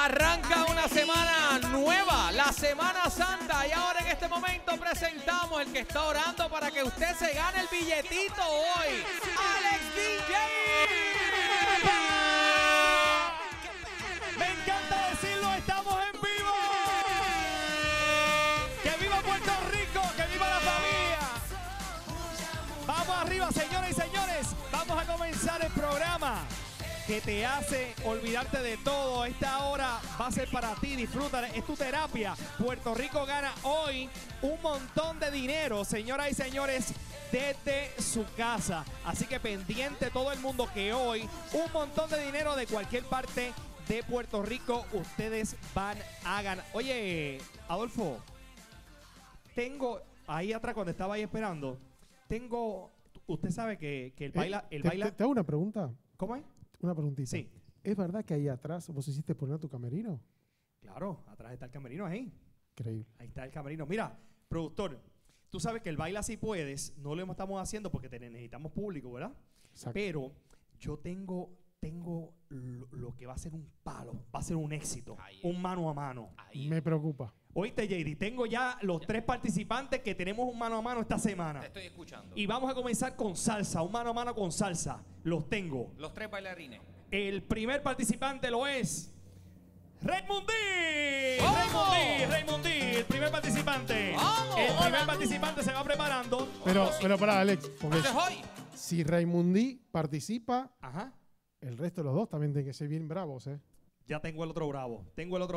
Arranca una semana nueva, la Semana Santa. Y ahora en este momento presentamos el que está orando para que usted se gane el billetito hoy. ¡Alex DJ! Me encanta decirlo, estamos en vivo. ¡Que viva Puerto Rico! ¡Que viva la familia! Vamos arriba, señoras y señores. Vamos a comenzar el programa que te hace olvidarte de todo. Esta hora va a ser para ti, disfruta, es tu terapia. Puerto Rico gana hoy un montón de dinero, señoras y señores, desde su casa. Así que pendiente todo el mundo que hoy un montón de dinero de cualquier parte de Puerto Rico ustedes van a ganar. Oye, Adolfo, tengo ahí atrás cuando estaba ahí esperando, usted sabe que el baila... ¿Te hago una pregunta? ¿Cómo es? Una preguntita. Sí. ¿Es verdad que ahí atrás vos hiciste poner tu camerino? Claro, atrás está el camerino ahí. Increíble. Ahí está el camerino. Mira, productor, tú sabes que el baila si puedes, no lo estamos haciendo porque necesitamos público, ¿verdad? Exacto. Pero yo tengo lo que va a ser un palo, va a ser un éxito, un mano a mano. Me preocupa. Oíste, JD, tengo ya los 3 participantes que tenemos un mano a mano esta semana. Te estoy escuchando. Y vamos a comenzar con salsa, un mano a mano con salsa. Los tengo. Los 3 bailarines. El primer participante lo es Raymondí. ¡Vamos! Raymondí, el primer participante. ¡Vamos! El primer participante se va preparando. Pero pará, Alex, porque Entonces hoy. si Raymondí participa, Ajá. el resto de los dos también tienen que ser bien bravos, ¿eh? Ya tengo el otro bravo.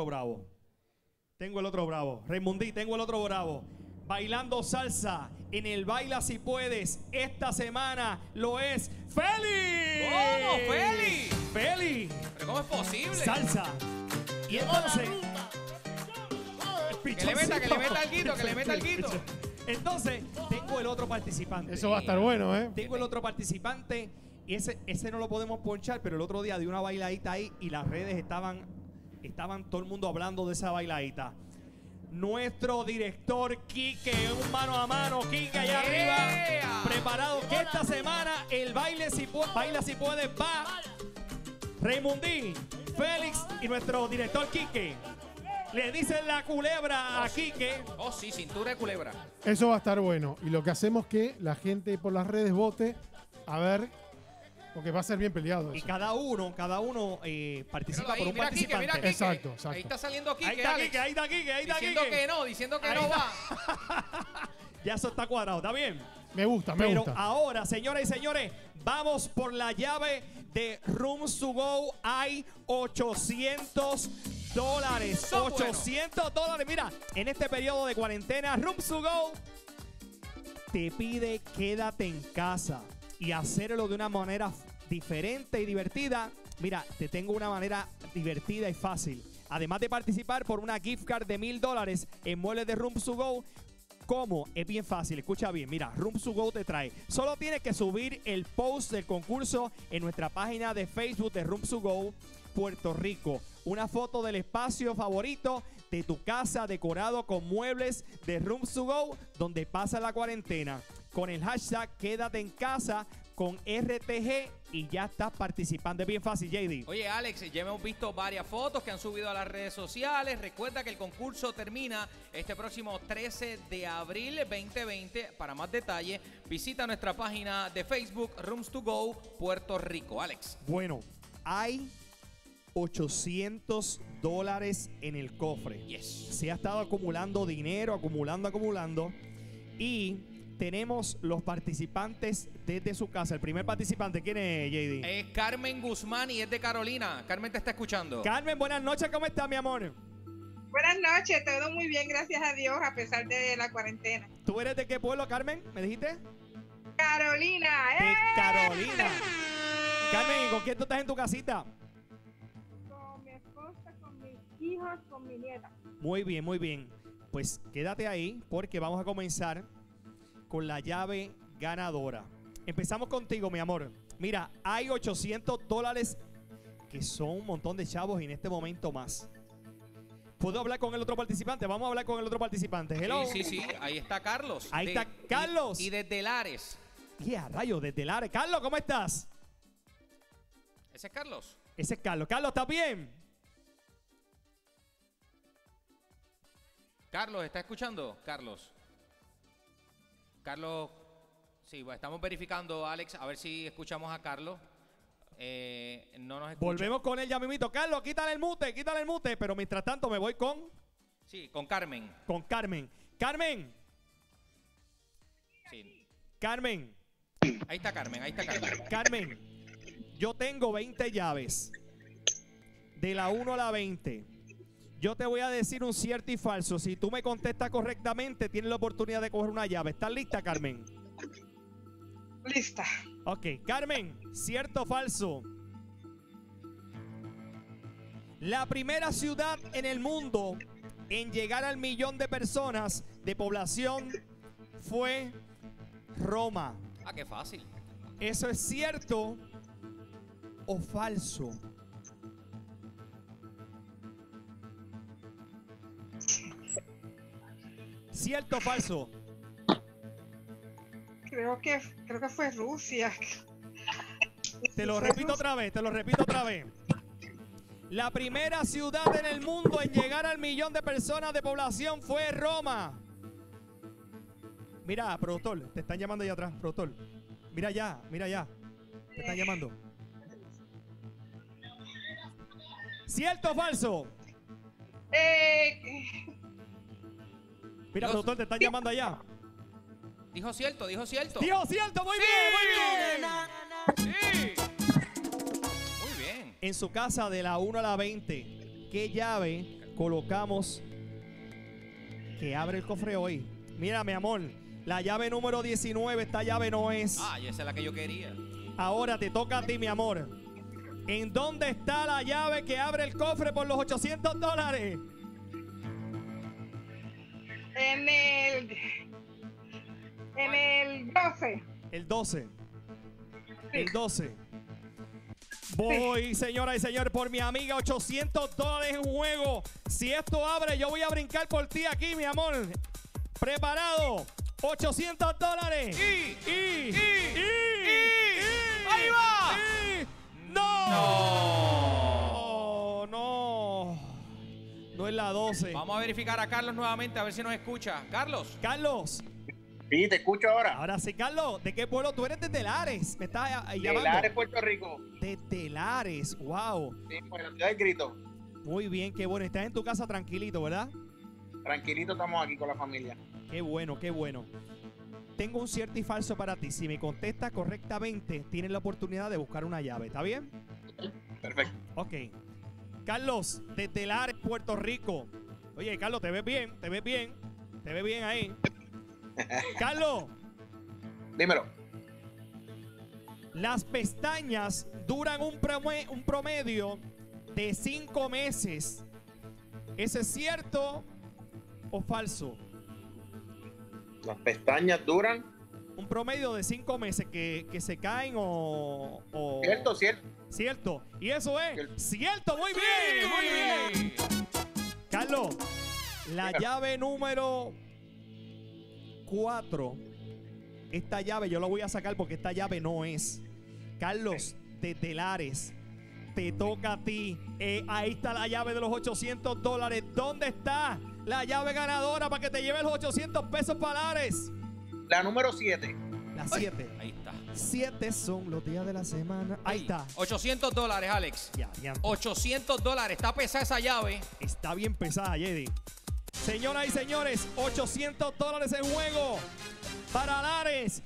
Raymondí, tengo el otro bravo. Bailando salsa en el Baila Si Puedes. Esta semana lo es Feli. ¿Cómo, Feli? Feli. ¿Pero cómo es posible? Salsa. Y entonces... Que le meta alguito, que le meta alguito. Entonces, tengo el otro participante. Eso va a estar bueno, ¿eh? Tengo el otro participante y ese no lo podemos ponchar, pero el otro día di una bailadita ahí y las redes estaban todo el mundo hablando de esa bailadita. Nuestro director Quique, un mano a mano, Quique allá arriba, preparado que esta semana el Baila Si Puede va Raymondí, Félix y nuestro director Quique. Le dicen la culebra a Quique. Oh, sí, cintura de culebra. Eso va a estar bueno. Y lo que hacemos es que la gente por las redes vote a ver, porque va a ser bien peleado Y eso. cada uno participa por un Mira Quique, participante. mira Quique. Exacto. Ahí está saliendo Quique, Ahí está Alex. Quique, ahí está Diciendo Quique. que no, diciendo que Ahí no está. va. Ya eso está cuadrado, ¿está bien? Me gusta. Pero ahora, señoras y señores, vamos por la llave de Rooms to Go. Hay $800. $800. Mira, en este periodo de cuarentena, Rooms to Go te pide quédate en casa y hacerlo de una manera diferente y divertida. Mira, te tengo una manera divertida y fácil. Además de participar por una gift card de $1000 en muebles de Rooms to Go. ¿Cómo? Es bien fácil, escucha bien. Mira, Rooms to Go te trae. Solo tienes que subir el post del concurso en nuestra página de Facebook de Rooms to Go Puerto Rico. Una foto del espacio favorito de tu casa decorado con muebles de Rooms to Go donde pasa la cuarentena. Con el hashtag quédate en casa con RTG y ya estás participando. Es bien fácil, JD. Oye, Alex, ya hemos visto varias fotos que han subido a las redes sociales. Recuerda que el concurso termina este próximo 13 de abril 2020. Para más detalles, visita nuestra página de Facebook, Rooms to Go Puerto Rico. Alex. Bueno, hay $800 en el cofre. Yes. Se ha estado acumulando dinero, acumulando. Y tenemos los participantes desde su casa. El primer participante, ¿quién es, JD? Es Carmen Guzmán y es de Carolina. Carmen te está escuchando. Carmen, buenas noches, ¿cómo estás, mi amor? Buenas noches, todo muy bien, gracias a Dios, a pesar de la cuarentena. ¿Tú eres de qué pueblo, Carmen? ¿Me dijiste? Carolina, De Carolina. Carmen, ¿y con quién tú estás en tu casita? Con mi esposa, con mis hijos, con mi nieta. Muy bien, muy bien. Pues quédate ahí porque vamos a comenzar con la llave ganadora. Empezamos contigo, mi amor. Mira, hay $800 que son un montón de chavos y en este momento más. ¿Puedo hablar con el otro participante? Vamos a hablar con el otro participante. Hello. Sí. Ahí está Carlos. Ahí está Carlos. Y desde Lares. Yeah, rayo, desde Lares. Carlos, ¿cómo estás? ¿Ese es Carlos? Ese es Carlos. Carlos, ¿estás bien? Carlos, ¿está escuchando? Carlos. Carlos, sí, bueno, estamos verificando, Alex, a ver si escuchamos a Carlos. No nos escucha. Volvemos con él ya mismito. Carlos, quítale el mute. Pero mientras tanto me voy con... Sí, con Carmen. Con Carmen. Carmen. Sí. Carmen. Ahí está Carmen, ahí está Carmen. Carmen, yo tengo 20 llaves. De la 1 a la 20. Yo te voy a decir un cierto y falso. Si tú me contestas correctamente, tienes la oportunidad de coger una llave. ¿Estás lista, Carmen? Lista. Ok, Carmen, cierto o falso. La primera ciudad en el mundo en llegar al 1.000.000 de personas de población fue Roma. Ah, qué fácil. ¿Eso es cierto o falso? ¿Cierto o falso? Creo que fue Rusia. Te lo repito otra vez. La primera ciudad en el mundo en llegar al 1.000.000 de personas de población fue Roma. Mira, productor, te están llamando allá atrás, productor. Mira ya. Te están llamando. ¿Cierto o falso? Mira, Dios. productor, te están llamando allá. Dijo cierto. Dijo cierto, muy Sí. bien. Sí. Muy bien. En su casa de la 1 a la 20, ¿qué llave colocamos que abre el cofre hoy? Mira, mi amor, la llave número 19, esta llave no es. Ah, y esa es la que yo quería. Ahora te toca a ti, mi amor. ¿En dónde está la llave que abre el cofre por los $800? En el 12. El 12. Sí. El 12. Voy, señoras y señores, por mi amiga, $800 en juego. Si esto abre, yo voy a brincar por ti aquí, mi amor. Preparado. $800. ¡Y! ¡Y! ¡Ahí va! ¡No! No es la 12. Vamos a verificar a Carlos nuevamente a ver si nos escucha. Carlos. Carlos. Sí, te escucho ahora. Ahora sí, Carlos. ¿De qué pueblo? Tú eres de Telares. Me estás llamando. Telares, Puerto Rico. De Telares. Wow. Sí, pues la ciudad del Grito. Muy bien, qué bueno. Estás en tu casa tranquilito, ¿verdad? Tranquilito estamos aquí con la familia. Qué bueno, qué bueno. Tengo un cierto y falso para ti. Si me contestas correctamente, tienes la oportunidad de buscar una llave. ¿Está bien? Perfecto. Ok. Carlos, de Telares, Puerto Rico. Oye, Carlos, te ves bien, te ves bien. Te ves bien ahí. Carlos, Dímelo. las pestañas duran un promedio de 5 meses. ¿Eso es cierto o falso? Las pestañas duran. Un promedio de 5 meses que se caen o... Cierto. Cierto. Y eso es Cierto. cierto. Muy bien, muy bien. Carlos, la llave número 4. Esta llave yo la voy a sacar porque esta llave no es. Carlos, de Telares, te toca a ti. Ahí está la llave de los $800. ¿Dónde está la llave ganadora para que te lleve los $800 para Lares? La número 7. La 7. Ahí está. 7 son los días de la semana. Ahí está. $800, Alex. Ya. $800. Está pesada esa llave. Está bien pesada, Jedi. Señoras y señores, $800 en juego para Lares.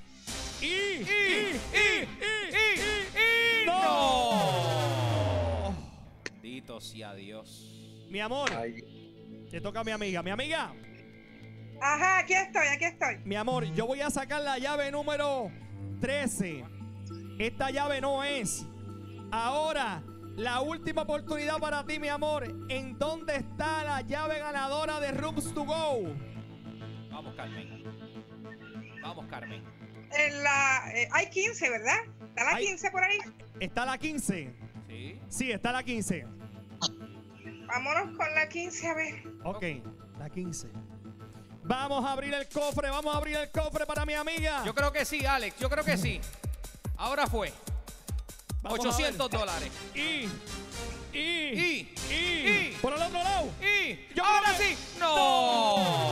¡No! Bendito sea Dios. Mi amor, Ay, te toca a mi amiga. Mi amiga, Ajá, aquí estoy. mi amor, yo voy a sacar la llave número 13. Esta llave no es. Ahora, la última oportunidad para ti, mi amor. ¿En dónde está la llave ganadora de Rooms to Go? Vamos, Carmen. Vamos, Carmen. Hay 15, ¿verdad? ¿Está la Hay- 15 por ahí? ¿Está la 15? Sí. Sí, está la 15. Vámonos con la 15 a ver. Ok, la 15. Vamos a abrir el cofre para mi amiga. Yo creo que sí, Alex. Yo creo que sí. Ahora fue. Vamos a ver. $800. Y Y por el otro lado. y Yo ahora creo que- sí. ¡No!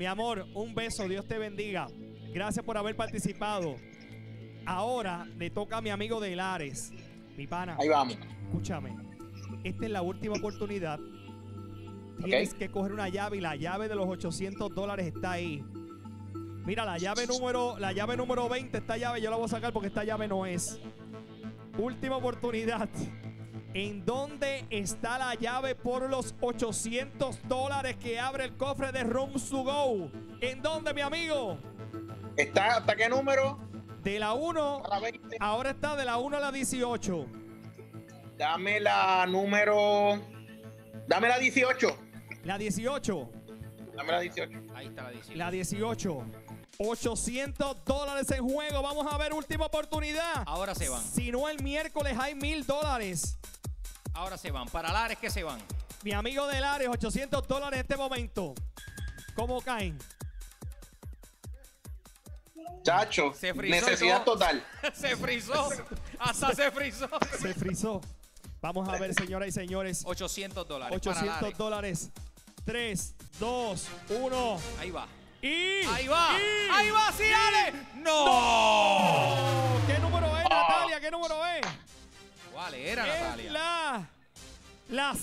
mi amor, un beso, Dios te bendiga. Gracias por haber participado. Ahora le toca a mi amigo de Lares. Mi pana, Ahí vamos. escúchame. Esta es la última oportunidad. Tienes que coger una llave y la llave de los $800 está ahí. Mira, la llave número 20, esta llave yo la voy a sacar porque esta llave no es. Última oportunidad. ¿En dónde está la llave por los $800 que abre el cofre de Rooms to Go? ¿En dónde, mi amigo? ¿Está hasta qué número? De la 1, A la 20. ahora está de la 1 a la 18. Dame la número. Dame la 18. La 18. Dame la 18. Ahí está la 18. La 18. $800 en juego. Vamos a ver, última oportunidad. Ahora se van. Si no, el miércoles hay $1000. Ahora se van. Para Lares que se van. Mi amigo de Lares, $800 en este momento. ¿Cómo caen? Chacho, Se frizó necesidad todo. total. Se frizó. Hasta se frizó. Se frizó. Vamos a ver, señoras y señores. $800. para Lares. $800. 3, 2, 1. Ahí va. Y. Ahí va. y- Ahí va, sí, Ale. ¡No! ¿Qué número es, Natalia? ¿Qué número es? ¿Cuál era, Es Natalia? la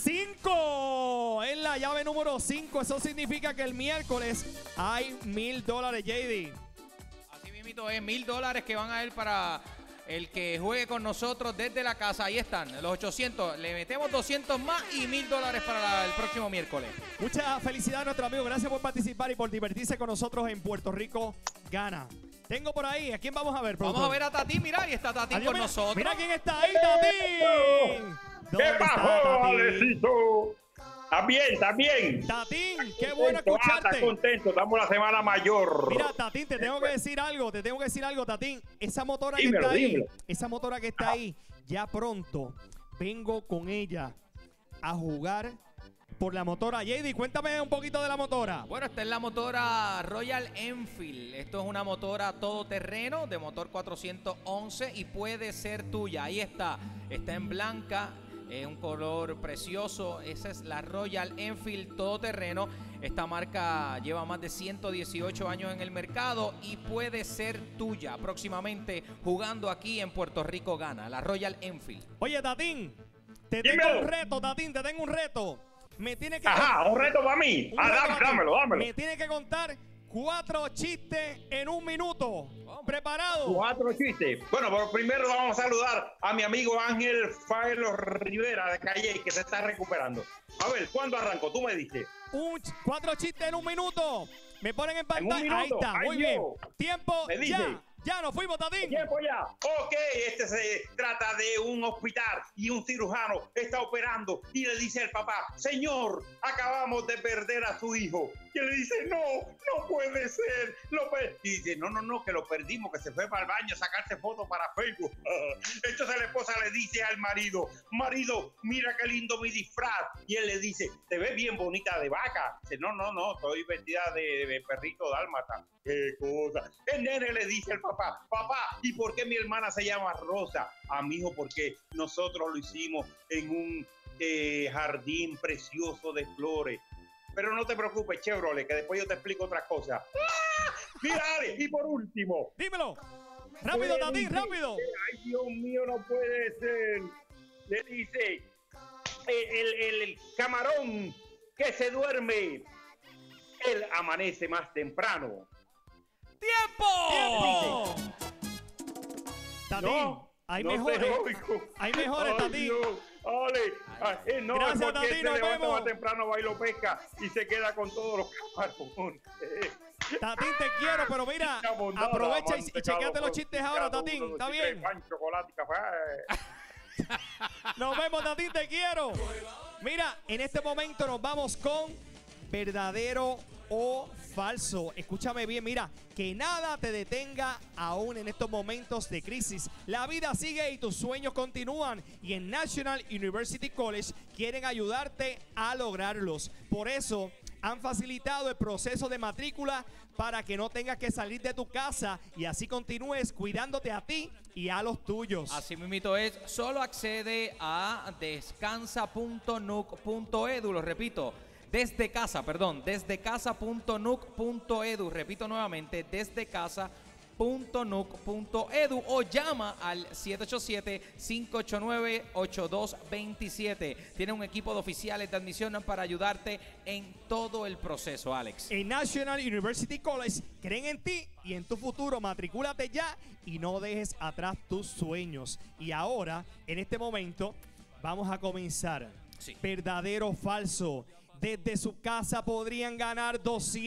5. Es la llave número 5. Eso significa que el miércoles hay $1000, JD. Así mismito es $1000 que van a ir para el que juegue con nosotros desde la casa. Ahí están, los 800. Le metemos 200 más y $1000 para el próximo miércoles. Mucha felicidad a nuestro amigo. Gracias por participar y por divertirse con nosotros en Puerto Rico Gana. Tengo por ahí. ¿A quién vamos a ver, Vamos productor? a ver a Tatín, mira, ahí está Tatín Adiós, con mira, nosotros. Mira quién está ahí, Tatín. ¿Dónde ¿Qué está pasó, Tatín? Alecito? ¿Está bien? Tatín, qué bueno escucharte. Está contento, estamos la semana mayor. Mira, Tatín, te tengo que decir algo, Tatín. Esa motora Dímelo, que está ahí, dímelo. esa motora que está ahí, ya pronto vengo con ella a jugar por la motora. JD, cuéntame un poquito de la motora. Bueno, esta es la motora Royal Enfield. Esto es una motora todoterreno de motor 411 y puede ser tuya. Ahí está. Está en blanca. Es un color precioso. Esa es la Royal Enfield todoterreno. Esta marca lleva más de 118 años en el mercado y puede ser tuya próximamente jugando aquí en Puerto Rico Gana. La Royal Enfield. Oye, Tatín, te Dímelo. tengo un reto, Tatín, te tengo un reto. Me tiene que Ajá, un reto para mí. un reto para ti. Dámelo. Me tiene que contar 4 chistes en un minuto. ¿Preparado? 4 chistes. Bueno, pero primero vamos a saludar a mi amigo Ángel Faelo Rivera de Calle, que se está recuperando. A ver, ¿cuándo arranco? Tú me dices. 4 chistes en un minuto. Me ponen en un pantalla. Ahí minuto. está, Ay, muy bien. Dios. Tiempo, Me dice. ya nos fuimos, Tatín. Tiempo ya. Ok, este se trata de un hospital y un cirujano está operando y le dice al papá, señor, acabamos de perder a su hijo. Y él le dice, no puede ser. Y dice, no, que lo perdimos, que se fue para el baño a sacarse fotos para Facebook. Entonces la esposa le dice al marido, mira qué lindo mi disfraz. Y él le dice, te ves bien bonita de vaca. Dice, no, estoy vestida de perrito dálmata. Qué cosa. El nene le dice al papá, ¿y por qué mi hermana se llama Rosa? A mi hijo, porque nosotros lo hicimos en un jardín precioso de flores. Pero no te preocupes, Chevrolet, que después yo te explico otras cosas. ¡Ah! Mira, Ale, y por último. Dímelo. Rápido, le Tatín, dice, rápido. Ay, Dios mío, no puede ser. Le dice el camarón que se duerme, él amanece más temprano. ¡Tiempo! Tatín, No, hay no te mejores. oigo. Hay mejores, Ay, Tatín. Dios. Ale, no, Gracias, es porque Tatín, se nos levanta vemos. más temprano, va y lo pesca y se queda con todos los camarones. Tatín, te quiero, pero mira, aprovecha y chequeate los chistes ahora, Tatín. ¿Está bien? Pan, chocolate y café. Nos vemos, Tatín, te quiero. Mira, en este momento nos vamos con verdadero o falso. Escúchame bien, mira, que nada te detenga aún en estos momentos de crisis. La vida sigue y tus sueños continúan. Y en National University College quieren ayudarte a lograrlos. Por eso han facilitado el proceso de matrícula para que no tengas que salir de tu casa y así continúes cuidándote a ti y a los tuyos. Así mismito es, solo accede a descansa.nuc.edu, lo repito, desde casa.nuc.edu. Repito nuevamente, desde casa.nuc.edu o llama al 787-589-8227. Tiene un equipo de oficiales de admisión para ayudarte en todo el proceso, Alex. En National University College creen en ti y en tu futuro. Matricúlate ya y no dejes atrás tus sueños. Y ahora, en este momento, vamos a comenzar. Sí. ¿Verdadero o falso? Desde su casa podrían ganar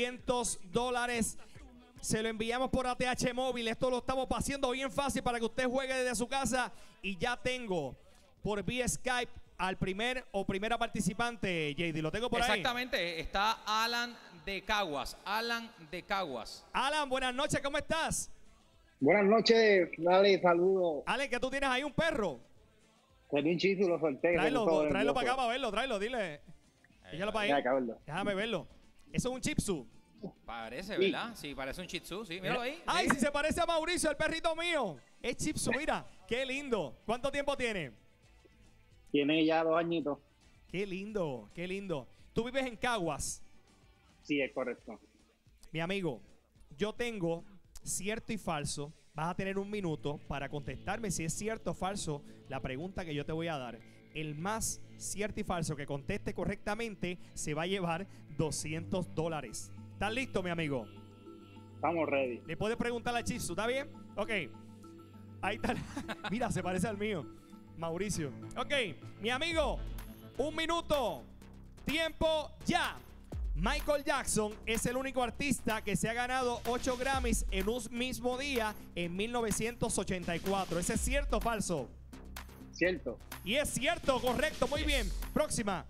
$200. Se lo enviamos por ATH Móvil. Esto lo estamos haciendo bien fácil para que usted juegue desde su casa. Y ya tengo por vía Skype al primer o primera participante, JD. Lo tengo por ahí. Exactamente. Está Alan de Caguas. Alan de Caguas. Alan, buenas noches. ¿Cómo estás? Buenas noches, dale, saludos. Alan, que tú tienes ahí un perro. Tenía un chiste y lo solté. Tráelo para acá para verlo. Tráelo, dile. Échalo para ahí. Déjame verlo. Eso es un Shih Tzu. Parece, ¿verdad? Sí, parece un Shih Tzu. Sí, míralo ahí. Ay, Sí. si se parece a Mauricio, el perrito mío. Es Shih Tzu, mira. Qué lindo. ¿Cuánto tiempo tiene? Tiene ya 2 añitos. Qué lindo, qué lindo. Tú vives en Caguas. Sí, es correcto. Mi amigo, yo tengo cierto y falso. Vas a tener un minuto para contestarme si es cierto o falso la pregunta que yo te voy a dar. El más cierto y falso que conteste correctamente se va a llevar $200. ¿Estás listo, mi amigo? Estamos ready. Le puedes preguntar a Chisu, ¿está bien? Ok. Ahí está. Mira, se parece al mío. Mauricio. Ok, mi amigo, un minuto. Tiempo ya. Michael Jackson es el único artista que se ha ganado 8 Grammys en un mismo día en 1984. ¿Ese es cierto o falso? Cierto. Y es cierto, correcto, muy bien. Próxima.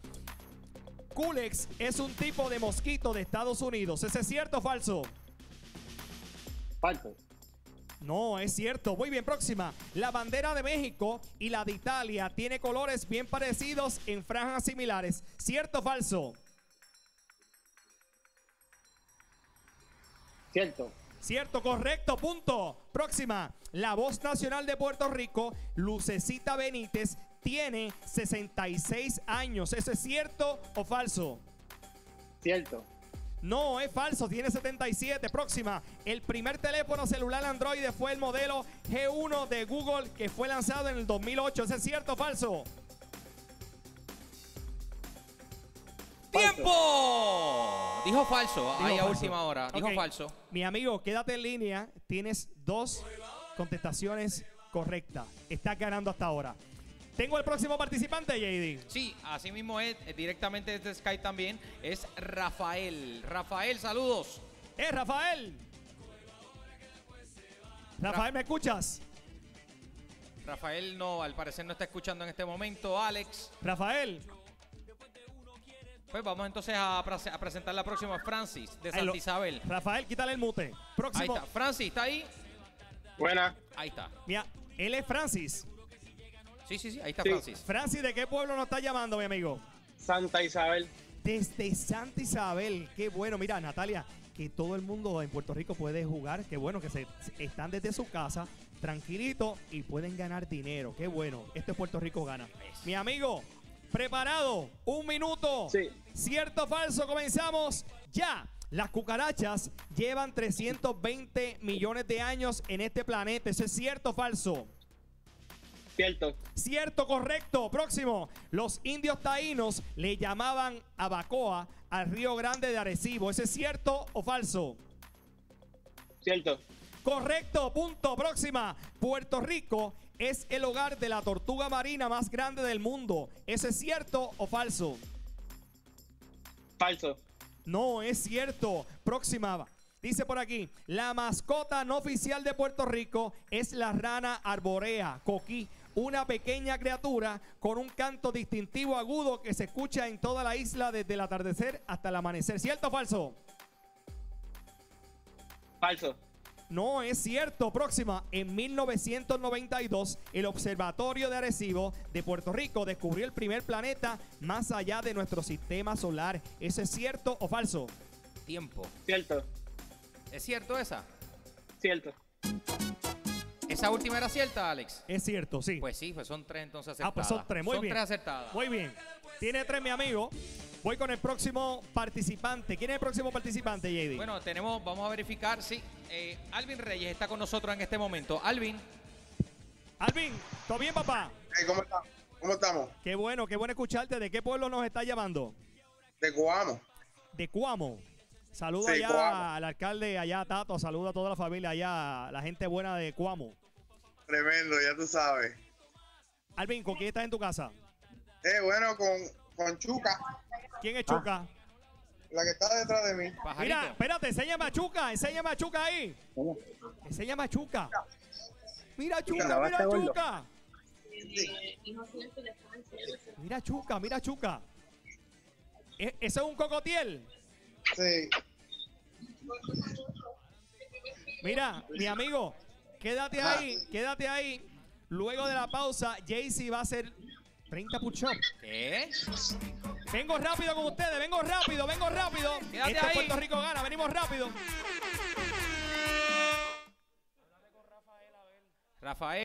Culex es un tipo de mosquito de Estados Unidos. ¿Ese es cierto o falso? Falso. No, es cierto. Muy bien, próxima. La bandera de México y la de Italia tiene colores bien parecidos en franjas similares. ¿Cierto o falso? Cierto. Cierto, correcto, punto. Próxima. La voz nacional de Puerto Rico, Lucecita Benítez, tiene 66 años. ¿Eso es cierto o falso? Cierto. No, es falso, tiene 77. Próxima. El primer teléfono celular Android fue el modelo G1 de Google que fue lanzado en el 2008. ¿Eso es cierto o falso? ¡Tiempo! Dijo falso. Ahí a falso. última hora. Dijo Ok. falso. Mi amigo, quédate en línea. Tienes 2 contestaciones correctas. Estás ganando hasta ahora. Tengo el próximo participante, JD. Sí, así mismo es, directamente desde Skype también, es Rafael. Rafael, saludos. Rafael. Rafael, ¿me escuchas? Rafael no, al parecer no está escuchando en este momento. Alex. Rafael. Pues vamos entonces a presentar la próxima, Francis, de Santa Isabel. Rafael, quítale el mute. Ahí Próximo. está. Francis, ¿está ahí? Buena. Ahí está. Mira, él es Francis. Sí, ahí está Sí. Francis. Francis, ¿de qué pueblo nos está llamando, mi amigo? Santa Isabel. Desde Santa Isabel. Qué bueno. Mira, Natalia, que todo el mundo en Puerto Rico puede jugar. Qué bueno que están desde su casa, tranquilito, y pueden ganar dinero. Qué bueno. Esto es Puerto Rico gana. Mi amigo, preparado. Un minuto. Sí. ¿Cierto o falso? Comenzamos ya. Las cucarachas llevan 320 millones de años en este planeta. ¿Eso es cierto o falso? Cierto. Cierto, correcto. Próximo. Los indios taínos le llamaban Abacoa al Río Grande de Arecibo. ¿Eso es cierto o falso? Cierto. Correcto, punto. Próxima. Puerto Rico es el hogar de la tortuga marina más grande del mundo. ¿Eso es cierto o falso? Falso. No, es cierto. Próxima. Dice por aquí, la mascota no oficial de Puerto Rico es la rana arborea, coquí, una pequeña criatura con un canto distintivo agudo que se escucha en toda la isla desde el atardecer hasta el amanecer. ¿Cierto o falso? Falso. No, es cierto. Próxima. En 1992, el Observatorio de Arecibo de Puerto Rico descubrió el primer planeta más allá de nuestro sistema solar. ¿Eso es cierto o falso? Tiempo. Cierto. ¿Es cierto esa? Cierto. ¿Esa última era cierta, Alex? Es cierto, sí. Pues sí, pues son 3 entonces acertadas. Ah, pues son 3, muy bien. Son 3 acertadas. Muy bien. Tiene 3, mi amigo. Voy con el próximo participante. ¿Quién es el próximo participante, JD? Bueno, vamos a verificar si Alvin Reyes está con nosotros en este momento. Alvin. Alvin, ¿todo bien, papá? ¿Cómo estamos? ¿Cómo estamos? Qué bueno escucharte. ¿De qué pueblo nos está llamando? De Coamo. De Cuamo. Saludo Sí, allá Cuamo. al alcalde, allá Tato. Saludo a toda la familia allá, la gente buena de Cuamo. Tremendo, ya tú sabes. Alvin, ¿con quién estás en tu casa? Bueno, con Chuca, ¿Quién es Chuca? la que está detrás de mí. Pajarito. Mira, espérate, enséñame a Chuca ahí. ¿Cómo? Enséñame a Chuca. Mira Chuca, ¿La mira basta, gordo? Chuca. Mira Chuca. ¿Ese es un cocotiel? Sí. Mira, mi amigo, quédate ahí. Luego de la pausa, Jaycee va a hacer 30 push-ups. ¿Qué? Vengo rápido con ustedes, vengo rápido. Quédate Este ahí. Puerto Rico gana, venimos rápido. Rafael.